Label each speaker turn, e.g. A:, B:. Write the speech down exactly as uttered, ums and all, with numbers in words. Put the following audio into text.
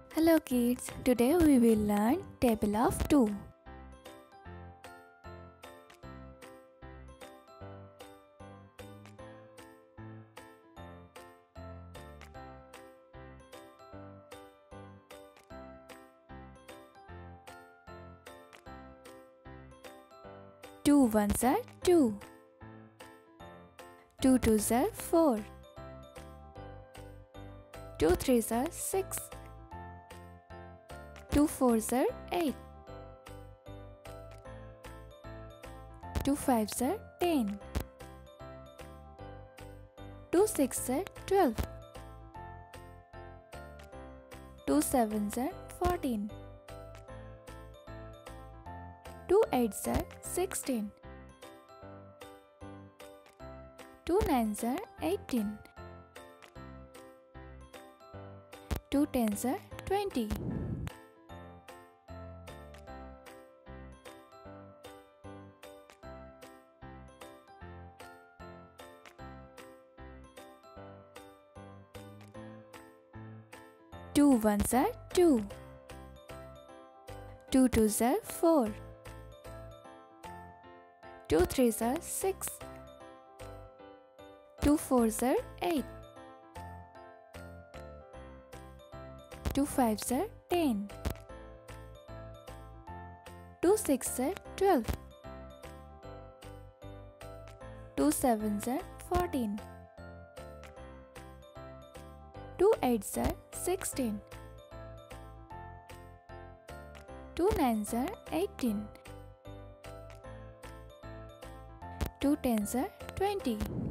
A: Hello kids, today we will learn table of two. Two ones are two. Two twos are four. Two threes are six. Two fours are eight. Two fives are ten. Two sixes are twelve. Two sevens are fourteen. Two eights are sixteen. Two nines are eighteen. Two tens are twenty. Two ones are two. Two twos are four. Two threes are six. Two fours are eight. Two fives are ten. Two sixes are twelve. Two sevens are fourteen. Two eights are sixteen. Two nines are eighteen. Two tens are twenty.